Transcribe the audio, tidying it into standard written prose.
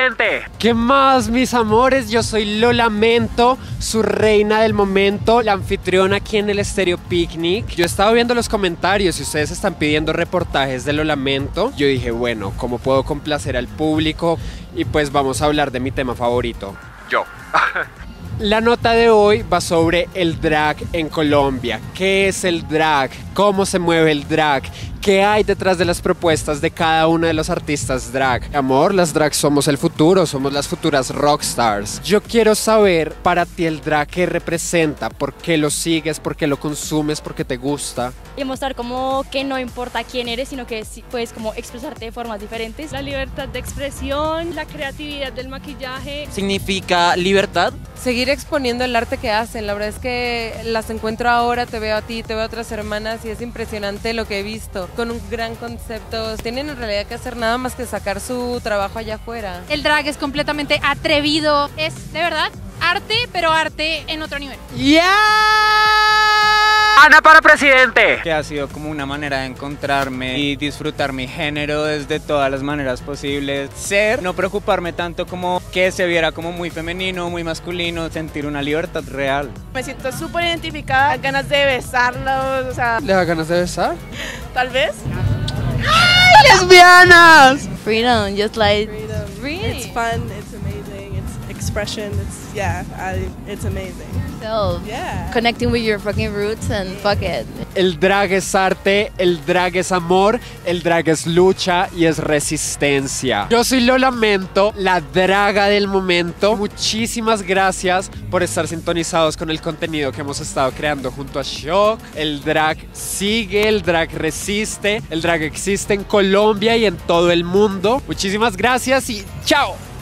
presidente. ¿Qué más, mis amores? Yo soy Lo Lamento, su reina del momento, la anfitriona aquí en el Estéreo Picnic. Yo estaba viendo los comentarios y ustedes están pidiendo reportajes de Lo Lamento. Yo dije, bueno, ¿cómo puedo complacer al público? Y pues vamos a hablar de mi tema favorito, yo. La nota de hoy va sobre el drag en Colombia. ¿Qué es el drag? ¿Cómo se mueve el drag? ¿Qué hay detrás de las propuestas de cada uno de los artistas drag? Amor, las drags somos el futuro, somos las futuras rockstars. Yo quiero saber para ti el drag qué representa, por qué lo sigues, por qué lo consumes, por qué te gusta. Y mostrar como que no importa quién eres, sino que puedes como expresarte de formas diferentes. La libertad de expresión, la creatividad del maquillaje. ¿Significa libertad? Seguir exponiendo el arte que hacen. La verdad es que las encuentro ahora, te veo a ti, te veo a otras hermanas y es impresionante lo que he visto. Con un gran concepto. Tienen en realidad que hacer nada más que sacar su trabajo allá afuera. El drag es completamente atrevido. Es de verdad arte, pero arte en otro nivel. ¡Yeah! Ana para presidente. Que ha sido como una manera de encontrarme y disfrutar mi género desde todas las maneras posibles. Ser, no preocuparme tanto como que se viera como muy femenino, muy masculino, sentir una libertad real. Me siento súper identificada, ganas de besarlos, o sea, ¿Le da ganas de besar? tal vez. ¡Lesbianas! Freedom, just like Freedom. It's fun, it's amazing, it's expression, it's amazing. Yeah. connecting with your fucking roots and fuck it. El drag es arte, el drag es amor, el drag es lucha y es resistencia. Yo soy Lo Lamento, la draga del momento. Muchísimas gracias por estar sintonizados con el contenido que hemos estado creando junto a Shock. El drag sigue, el drag resiste, el drag existe en Colombia y en todo el mundo. Muchísimas gracias y chao.